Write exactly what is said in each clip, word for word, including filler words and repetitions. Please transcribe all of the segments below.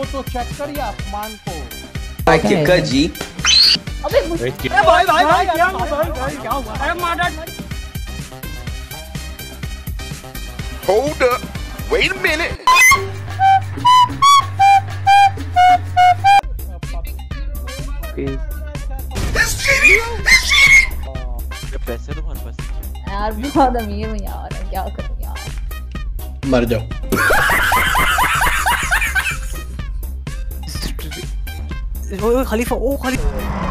वो तो चेक करिए आसमान को। क्या जी? अबे भाई भाई भाई भाई क्या हुआ भाई भाई क्या हुआ? अरे मारा। Hold up. Wait a minute. पैसे तो हमारे पास यार बहुत अमीर हूँ यार, क्या करूँ यार। मर जाओ। ओ खलीफा, ओ खलीफा,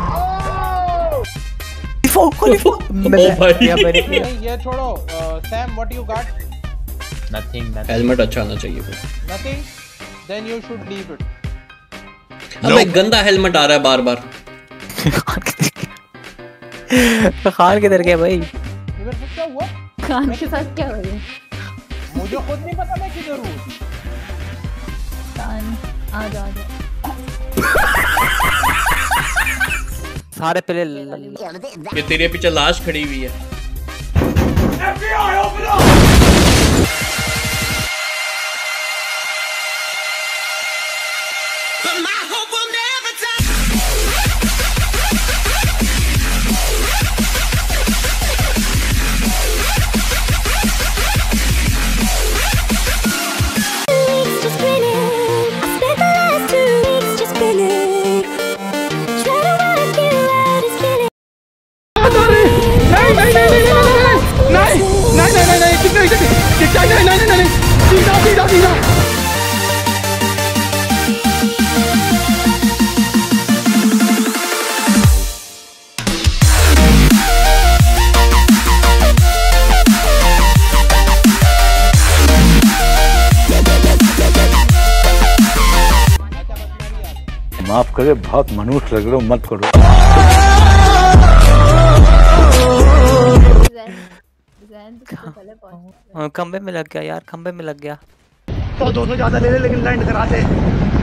खलीफा, खलीफा। ओ भाई नहीं ये छोड़ो। Sam what you got? Nothing. Helmet अच्छा आना चाहिए कोई। Nothing then you should leave it. अबे गंदा हेलमेट आ रहा है बार बार। खान किधर गया भाई? इधर से क्या हुआ? खान के साथ क्या हुआ? मुझे खुद नहीं पता मैं किधर हूँ। खान आ जा आ जा। सारे पहले ये तेरे पीछे लाश खड़ी हुई है। माफ करे, बहुत मनुष्य लग रहे हो, मत करो। खंबे में लग गया यार, खंबे में लग गया। तो दोनों ज्यादा ले ले लेकिन लैंड करा दे।